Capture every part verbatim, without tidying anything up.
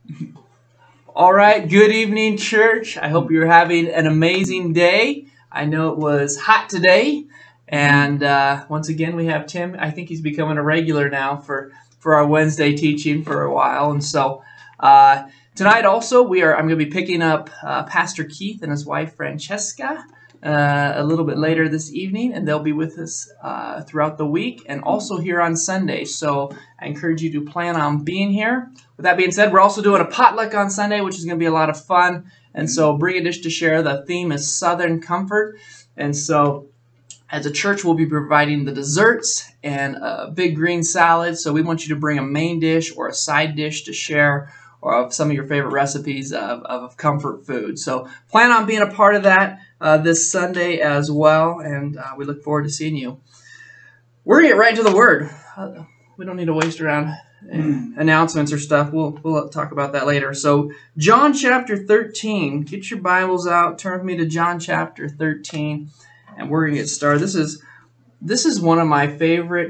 All right, good evening, church. I hope you're having an amazing day. I know it was hot today, and uh, once again, we have Tim. I think he's becoming a regular now for, for our Wednesday teaching for a while, and so uh, tonight also we are. I'm going to be picking up uh, Pastor Keith and his wife Francesca uh, a little bit later this evening, and they'll be with us uh, throughout the week and also here on Sunday. So I encourage you to plan on being here. With that being said, we're also doing a potluck on Sunday, which is going to be a lot of fun. And so bring a dish to share. The theme is Southern Comfort. And so as a church, we'll be providing the desserts and a big green salad. So we want you to bring a main dish or a side dish to share, or of some of your favorite recipes of, of comfort food. So plan on being a part of that uh, this Sunday as well. And uh, we look forward to seeing you. We're going to get right into the Word. Uh, we don't need to waste around Mm. announcements or stuff. We'll we'll talk about that later. So John chapter thirteen. Get your Bibles out. Turn with me to John chapter thirteen, and we're gonna get started. This is this is one of my favorite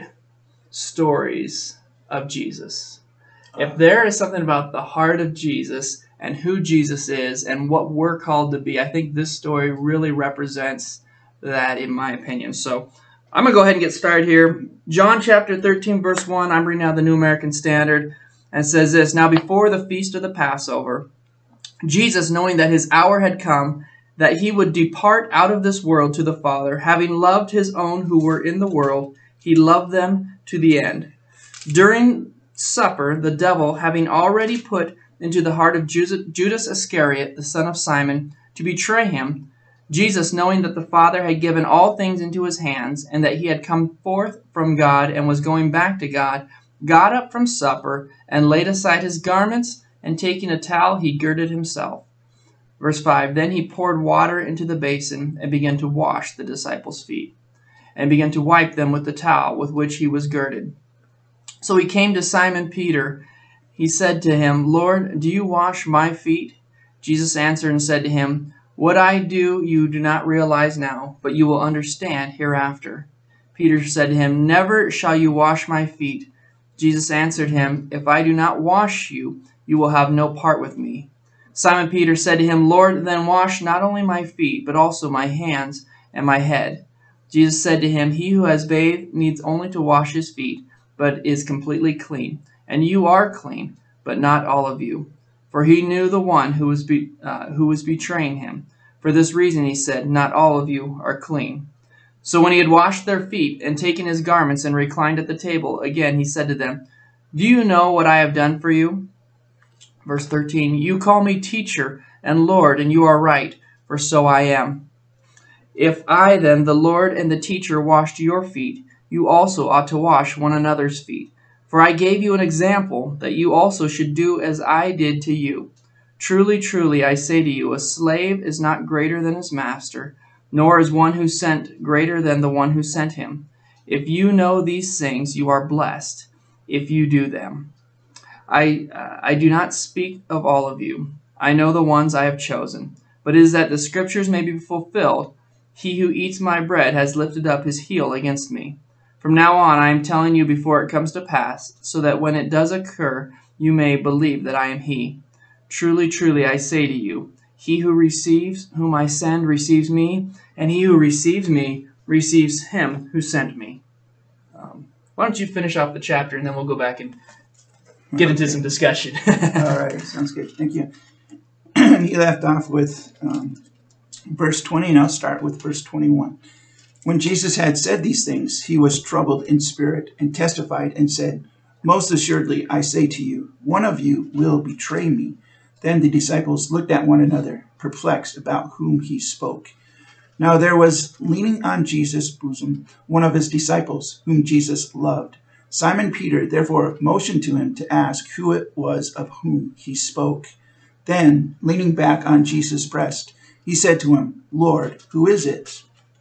stories of Jesus. If there is something about the heart of Jesus and who Jesus is and what we're called to be, I think this story really represents that, in my opinion. So I'm going to go ahead and get started here. John chapter thirteen, verse one. I'm reading out the New American Standard. And it says this: Now before the feast of the Passover, Jesus, knowing that his hour had come, that he would depart out of this world to the Father, having loved his own who were in the world, he loved them to the end. During supper, the devil, having already put into the heart of Judas Iscariot, the son of Simon, to betray him, Jesus, knowing that the Father had given all things into his hands, and that he had come forth from God and was going back to God, got up from supper and laid aside his garments, and taking a towel, he girded himself. Verse five, Then he poured water into the basin and began to wash the disciples' feet, and began to wipe them with the towel with which he was girded. So he came to Simon Peter. He said to him, Lord, do you wash my feet? Jesus answered and said to him, What I do you do not realize now, but you will understand hereafter. Peter said to him, Never shall you wash my feet. Jesus answered him, If I do not wash you, you will have no part with me. Simon Peter said to him, Lord, then wash not only my feet, but also my hands and my head. Jesus said to him, He who has bathed needs only to wash his feet, but is completely clean. And you are clean, but not all of you. For he knew the one who was be, uh, who was betraying him. For this reason he said, Not all of you are clean. So when he had washed their feet and taken his garments and reclined at the table, again he said to them, Do you know what I have done for you? Verse thirteen, You call me teacher and Lord, and you are right, for so I am. If I then, the Lord and the teacher, washed your feet, you also ought to wash one another's feet. For I gave you an example, that you also should do as I did to you. Truly, truly, I say to you, a slave is not greater than his master, nor is one who sent greater than the one who sent him. If you know these things, you are blessed, if you do them. I, uh, I do not speak of all of you. I know the ones I have chosen. But it is that the scriptures may be fulfilled. He who eats my bread has lifted up his heel against me. From now on, I am telling you before it comes to pass, so that when it does occur, you may believe that I am he. Truly, truly, I say to you, he who receives whom I send receives me, and he who receives me receives him who sent me. Um, why don't you finish off the chapter, and then we'll go back and get into okay. some discussion. All right, sounds good. Thank you. He left off with um, verse twenty, and I'll start with verse twenty-one. When Jesus had said these things, he was troubled in spirit and testified and said, Most assuredly, I say to you, one of you will betray me. Then the disciples looked at one another, perplexed about whom he spoke. Now there was leaning on Jesus' bosom one of his disciples, whom Jesus loved. Simon Peter therefore motioned to him to ask who it was of whom he spoke. Then, leaning back on Jesus' breast, he said to him, Lord, who is it?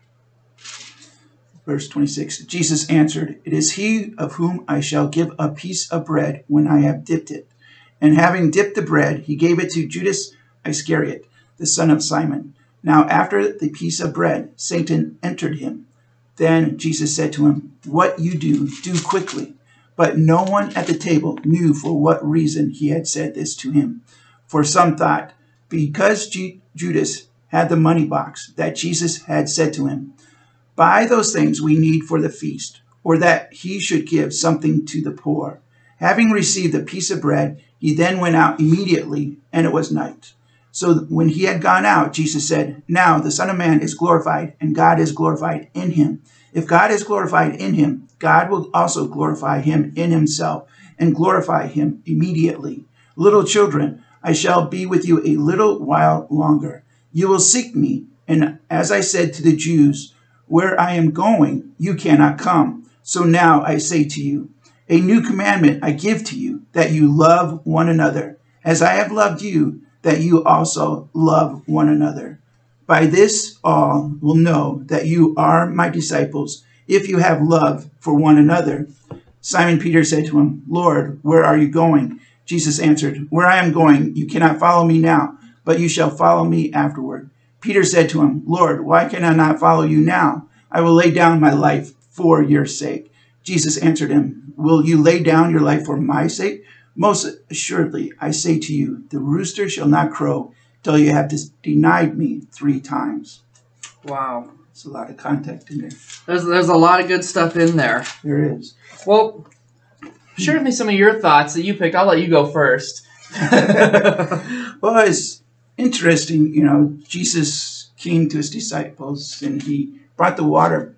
Verse twenty-six, Jesus answered, It is he of whom I shall give a piece of bread when I have dipped it. And having dipped the bread, he gave it to Judas Iscariot, the son of Simon. Now after the piece of bread, Satan entered him. Then Jesus said to him, What you do, do quickly. But no one at the table knew for what reason he had said this to him. For some thought, because G- Judas had the money box, that Jesus had said to him, "Buy those things we need for the feast," or that he should give something to the poor. Having received a piece of bread, he then went out immediately, and it was night. So when he had gone out, Jesus said, "Now the Son of Man is glorified, and God is glorified in him. If God is glorified in him, God will also glorify him in himself, and glorify him immediately. Little children, I shall be with you a little while longer. You will seek me, and as I said to the Jews, where I am going, you cannot come. So now I say to you, a new commandment I give to you, that you love one another. As I have loved you, that you also love one another. By this all will know that you are my disciples, if you have love for one another." Simon Peter said to him, "Lord, where are you going?" Jesus answered, "Where I am going, you cannot follow me now, but you shall follow me afterward." Peter said to him, "Lord, why can I not follow you now? I will lay down my life for your sake." Jesus answered him, "Will you lay down your life for my sake? Most assuredly, I say to you, the rooster shall not crow till you have denied me three times." Wow. There's a lot of context in there. There's, there's a lot of good stuff in there. There is. Well, share with me some of your thoughts that you picked. I'll let you go first. Well, it's interesting, you know, Jesus came to his disciples and he brought the water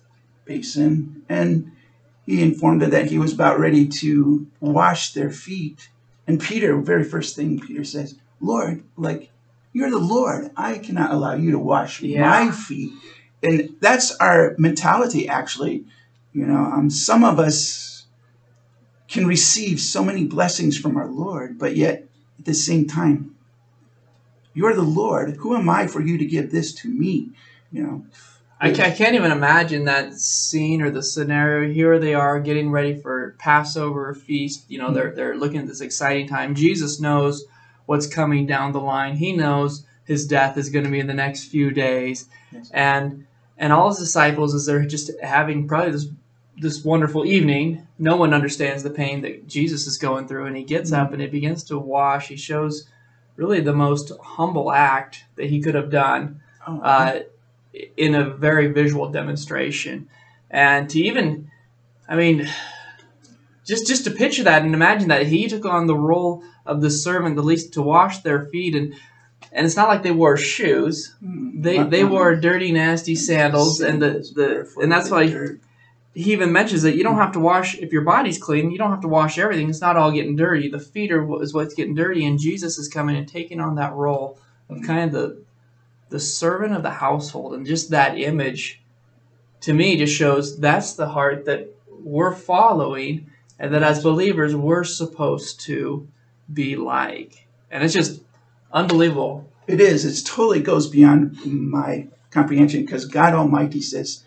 basin and he informed them that he was about ready to wash their feet. And Peter, very first thing Peter says, "Lord, like, you're the Lord. I cannot allow you to wash Yeah. my feet." And that's our mentality, actually. You know, um, some of us can receive so many blessings from our Lord, but yet at the same time, you're the Lord. Who am I for you to give this to me? You know, I can't even imagine that scene or the scenario. Here they are getting ready for Passover feast. You know, they're they're looking at this exciting time. Jesus knows what's coming down the line. He knows his death is going to be in the next few days, Yes. and and all his disciples, as they're just having probably this this wonderful evening, no one understands the pain that Jesus is going through, and he gets Mm-hmm. up and he begins to wash. He shows really the most humble act that he could have done. Oh, Uh, in a very visual demonstration. And to even, I mean, just just to picture that and imagine that he took on the role of the servant, at least to wash their feet. And and it's not like they wore shoes. They they wore dirty, nasty sandals. And the, the and that's why he even mentions that you don't have to wash, if your body's clean, you don't have to wash everything. It's not all getting dirty. The feet are what is what's getting dirty. And Jesus is coming and taking on that role of kind of the the servant of the household. And just that image, to me, just shows that's the heart that we're following, and that as believers, we're supposed to be like. And it's just unbelievable. It is. It totally goes beyond my comprehension, because God Almighty says,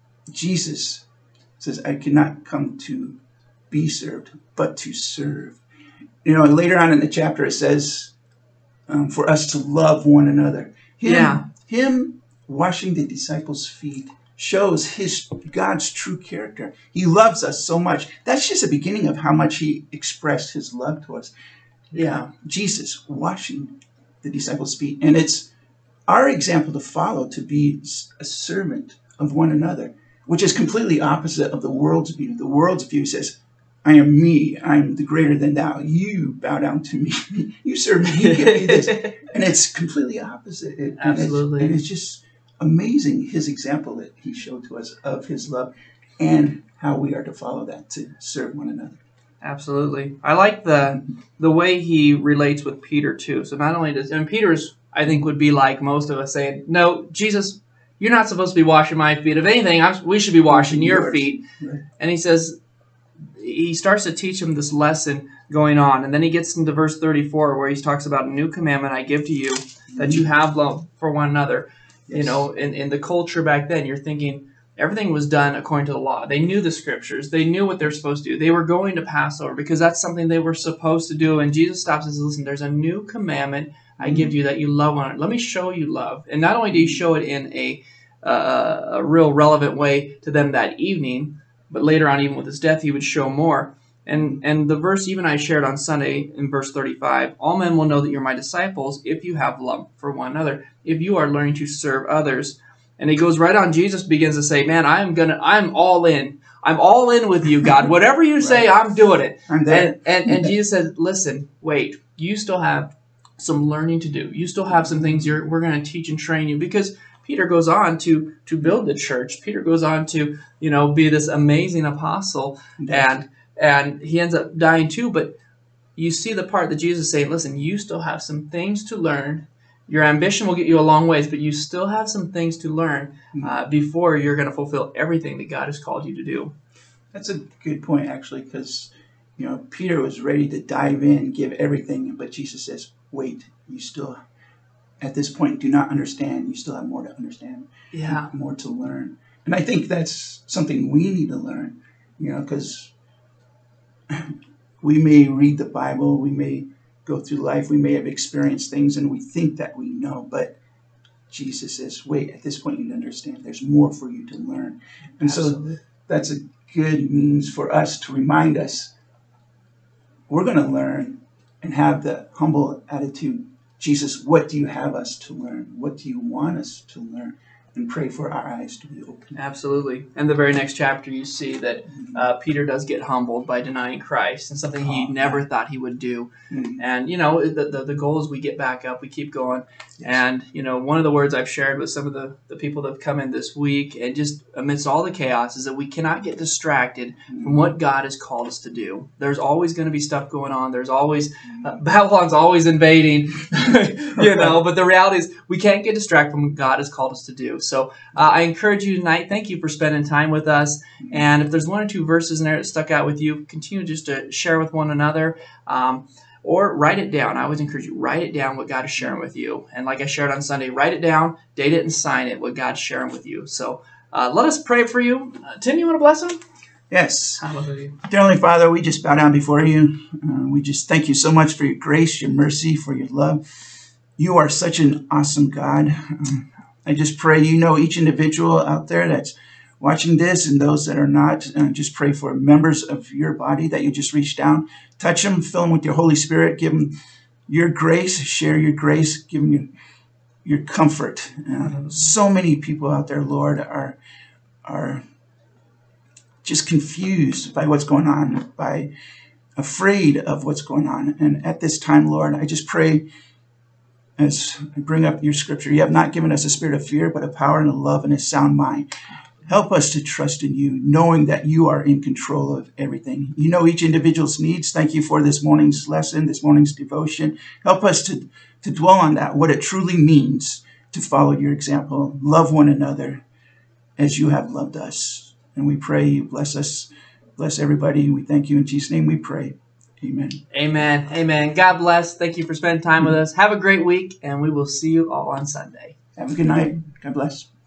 Jesus says, "I cannot come to be served, but to serve." You know, later on in the chapter, it says um, for us to love one another. Him, Yeah. him washing the disciples' feet shows his God's true character. He loves us so much. That's just the beginning of how much he expressed his love to us. Yeah, Jesus washing the disciples' feet. And it's our example to follow, to be a servant of one another, which is completely opposite of the world's view. The world's view says, "I am me. I'm the greater than thou. You bow down to me. You serve me. You give me this." And it's completely opposite. It, Absolutely. And it's, and it's just amazing, his example that he showed to us of his love and how we are to follow that, to serve one another. Absolutely. I like the the way he relates with Peter, too. So not only does, and Peter's, I think, would be like most of us saying, "No, Jesus, you're not supposed to be washing my feet. If anything, I'm, we should be washing your Yours. feet." Right. And he says, he starts to teach him this lesson going on. And then he gets into verse thirty-four, where he talks about, "A new commandment I give to you, that you have love for one another." Yes. You know, in, in the culture back then, you're thinking everything was done according to the law. They knew the scriptures. They knew what they're supposed to do. They were going to Passover because that's something they were supposed to do. And Jesus stops and says, "Listen, there's a new commandment I give you, that you love one another. Let me show you love." And not only do you show it in a, uh, a real relevant way to them that evening, but later on, even with his death, he would show more. And and the verse even I shared on Sunday in verse thirty-five, all men will know that you're my disciples if you have love for one another, if you are learning to serve others. And he goes right on. Jesus begins to say, man, I'm gonna, I'm all in. I'm all in with you, God. Whatever you say, right. I'm doing it. I'm there. And, and, and Jesus said, listen, wait, you still have some learning to do. You still have some things you're, we're going to teach and train you. Because Peter goes on to to build the church. Peter goes on to, you know, be this amazing apostle. And and he ends up dying too. But you see the part that Jesus is saying, listen, you still have some things to learn. Your ambition will get you a long ways, but you still have some things to learn uh, before you're going to fulfill everything that God has called you to do. That's a good point, actually, because, you know, Peter was ready to dive in, give everything, but Jesus says, wait, you still, at this point, do not understand. You still have more to understand, yeah, more to learn. And I think that's something we need to learn, you know, because we may read the Bible, we may go through life, we may have experienced things and we think that we know, but Jesus says, wait, at this point you understand there's more for you to learn. And Absolutely. So that's a good means for us to remind us we're going to learn and have the humble attitude. Jesus, what do you have us to learn? What do you want us to learn? And pray for our eyes to be open. Absolutely. And the very next chapter, you see that uh, Peter does get humbled by denying Christ, and something he never thought he would do. Mm-hmm. And, you know, the, the, the goal is we get back up, we keep going. Yes. And, you know, one of the words I've shared with some of the, the people that have come in this week, and just amidst all the chaos, is that we cannot get distracted mm-hmm. from what God has called us to do. There's always going to be stuff going on. There's always, uh, Babylon's always invading, you know, but the reality is we can't get distracted from what God has called us to do. So uh, I encourage you tonight, thank you for spending time with us. And if there's one or two verses in there that stuck out with you, continue just to share with one another. Um, or write it down. I always encourage you, write it down what God is sharing with you. And like I shared on Sunday, write it down, date it, and sign it, what God's sharing with you. So uh, let us pray for you. Uh, Tim, you want to bless him? Yes. Hallelujah. Dear Heavenly Father, we just bow down before you. Uh, we just thank you so much for your grace, your mercy, for your love. You are such an awesome God. Um, I just pray you know each individual out there that's watching this and those that are not. Uh, just pray for members of your body that you just reach down. Touch them, fill them with your Holy Spirit. Give them your grace. Share your grace. Give them your, your comfort. Uh, so many people out there, Lord, are, are just confused by what's going on, by afraid of what's going on. And at this time, Lord, I just pray as I bring up your scripture, you have not given us a spirit of fear, but a power and a love and a sound mind. Help us to trust in you, knowing that you are in control of everything. You know each individual's needs. Thank you for this morning's lesson, this morning's devotion. Help us to, to dwell on that, what it truly means to follow your example. Love one another as you have loved us. And we pray you bless us, bless everybody. We thank you in Jesus' name we pray. Amen. Amen. Amen. God bless. Thank you for spending time with us. Have a great week, and we will see you all on Sunday. Have a good night. God bless.